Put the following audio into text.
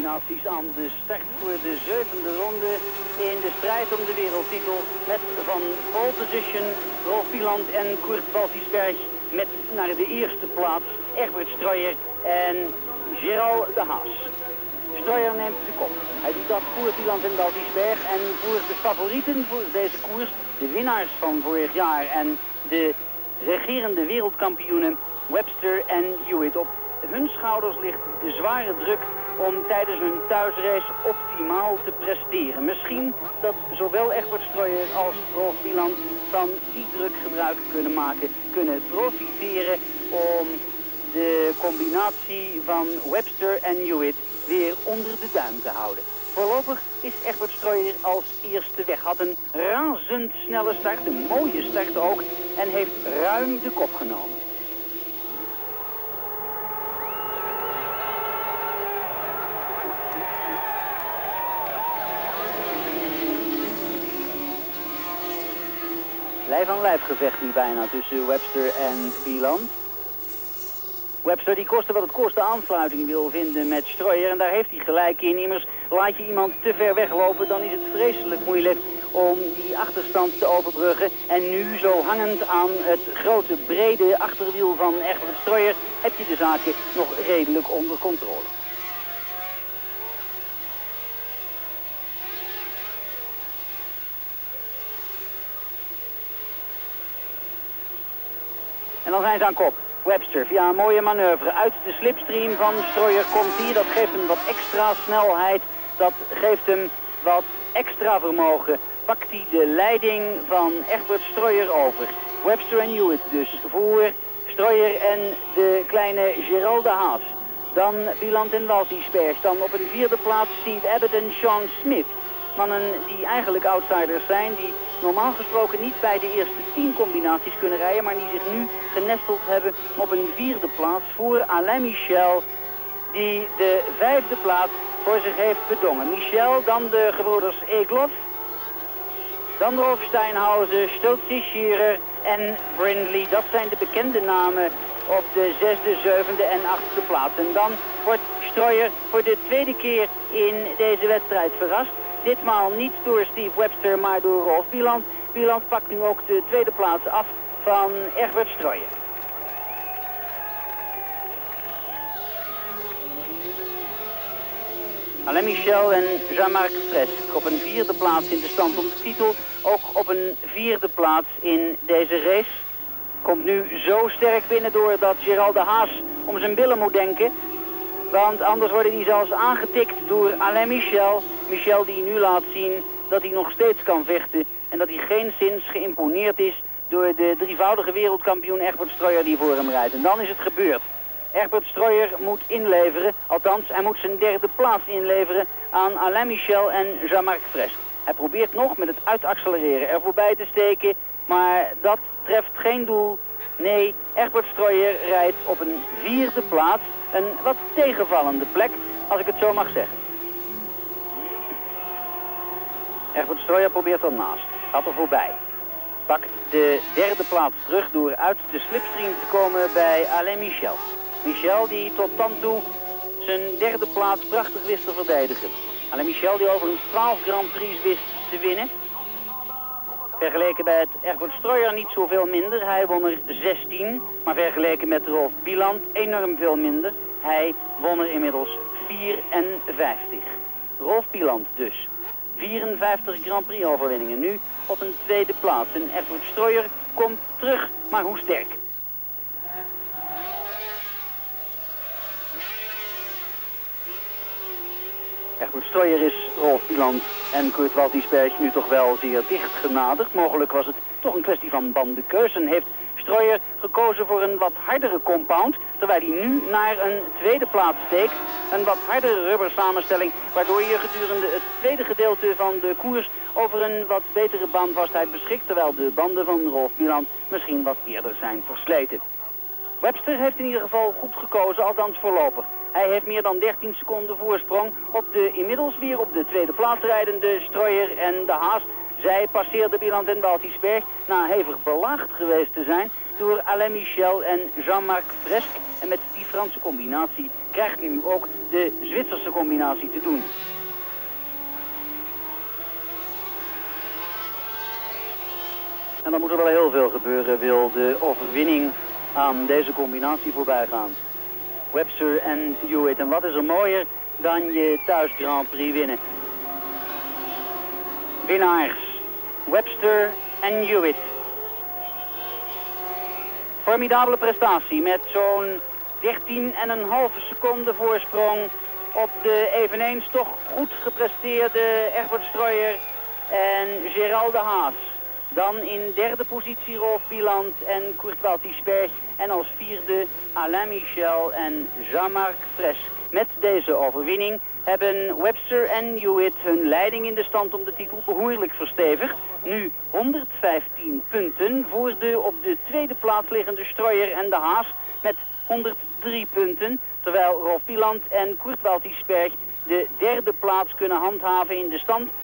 kopcombinaties aan de start voor de 7e ronde in de strijd om de wereldtitel. Met van pole position Rolf Wieland en Kurt Waltisberg met naar de eerste plaats Egbert Streuer en Gerald de Haas. Streuer neemt de kop. Hij doet dat voor Wieland en Waltisberg en voor de favorieten voor deze koers, de winnaars van vorig jaar en de regerende wereldkampioenen Webster en Hewitt. Op hun schouders ligt de zware druk om tijdens hun thuisrace optimaal te presteren. Misschien dat zowel Egbert Streuer als Rolf Wieland van die druk gebruik kunnen maken, kunnen profiteren om de combinatie van Webster en Hewitt weer onder de duim te houden. Voorlopig is Egbert Streuer als eerste weg. Had een razendsnelle start, een mooie start ook, en heeft ruim de kop genomen. Lijf aan lijf gevecht nu bijna tussen Webster en Wieland. Webster die koste wat het kost aansluiting wil vinden met Streuer en daar heeft hij gelijk in. Immers laat je iemand te ver weglopen, dan is het vreselijk moeilijk om die achterstand te overbruggen. En nu zo hangend aan het grote brede achterwiel van Egbert Streuer heb je de zaken nog redelijk onder controle. En dan zijn ze aan kop. Webster via een mooie manoeuvre uit de slipstream van Streuer komt hij. Dat geeft hem wat extra snelheid. Dat geeft hem wat extra vermogen. Pakt hij de leiding van Egbert Streuer over. Webster en Hewitt dus voor Streuer en de kleine Gerald de Haas. Dan Wieland en Waltisberg. Dan op een vierde plaats Steve Abbott en Sean Smith. Mannen die eigenlijk outsiders zijn, die normaal gesproken niet bij de eerste 10 combinaties kunnen rijden, maar die zich nu genesteld hebben op een vierde plaats voor Alain Michel, die de 5e plaats voor zich heeft bedongen. Michel, dan de gebroeders Egloff, dan Rolf Steinhausen, Stoltze Scherer en Brindley. Dat zijn de bekende namen op de 6e, 7e en 8e plaats. En dan wordt Streuer voor de tweede keer in deze wedstrijd verrast. Ditmaal niet door Steve Webster, maar door Rolf Wieland. Wieland pakt nu ook de tweede plaats af van Egbert Streuer. Alain Michel en Jean-Marc Fresque op een vierde plaats in de stand om de titel. Ook op een vierde plaats in deze race. Komt nu zo sterk binnen door dat Gerald de Haas om zijn billen moet denken. Want anders worden die zelfs aangetikt door Alain Michel. Michel die nu laat zien dat hij nog steeds kan vechten. En dat hij geenszins geïmponeerd is door de drievoudige wereldkampioen Egbert Streuer die voor hem rijdt. En dan is het gebeurd. Egbert Streuer moet inleveren, althans hij moet zijn derde plaats inleveren aan Alain Michel en Jean-Marc Fresque. Hij probeert nog met het uitaccelereren er voorbij te steken, maar dat treft geen doel. Nee, Egbert Streuer rijdt op een vierde plaats. Een wat tegenvallende plek, als ik het zo mag zeggen. Egbert Streuer probeert ernaast, gaat er voorbij. Pakt de derde plaats terug door uit de slipstream te komen bij Alain Michel. Michel die tot dan toe zijn derde plaats prachtig wist te verdedigen. Alain Michel die overigens 12 Grand Prix wist te winnen. Vergeleken bij het Egbert Streuer niet zoveel minder. Hij won er 16, maar vergeleken met Rolf Wieland enorm veel minder. Hij won er inmiddels 54. Rolf Wieland dus. 54 Grand Prix overwinningen. Nu op een tweede plaats. En Egbert Streuer komt terug, maar hoe sterk? Egbert Streuer is Rolf Wieland en Kurt Waltisberg nu toch wel zeer dicht genaderd. Mogelijk was het toch een kwestie van bandenkeuze en heeft Streuer gekozen voor een wat hardere compound, terwijl hij nu naar een tweede plaats steekt. Een wat hardere rubber samenstelling, waardoor je gedurende het tweede gedeelte van de koers over een wat betere bandvastheid beschikt, terwijl de banden van Rolf Wieland misschien wat eerder zijn versleten. Webster heeft in ieder geval goed gekozen, althans voorlopig. Hij heeft meer dan 13 seconden voorsprong op de inmiddels weer op de tweede plaats rijdende Streuer en de Haas. Zij passeerden Wieland en Waltisberg na hevig belaagd geweest te zijn. door Alain Michel en Jean-Marc Fresque. En met die Franse combinatie krijgt nu ook de Zwitserse combinatie te doen. En dan moet er wel heel veel gebeuren, wil de overwinning aan deze combinatie voorbij gaan. Webster en Hewitt. En wat is er mooier dan je thuis Grand Prix winnen? Winnaars, Webster en Hewitt. Formidabele prestatie met zo'n 13,5 seconden voorsprong op de eveneens toch goed gepresteerde Egbert Streuer en Gerald de Haas. Dan in derde positie Rolf Biland en Kurt Waltisperg. En als vierde Alain Michel en Jean-Marc Fresque. Met deze overwinning hebben Webster en Hewitt hun leiding in de stand om de titel behoorlijk verstevigd. Nu 115 punten voor de op de tweede plaats liggende Streuer en de Haas met 103 punten. Terwijl Rolf Biland en Kurt Waltisperg de derde plaats kunnen handhaven in de stand.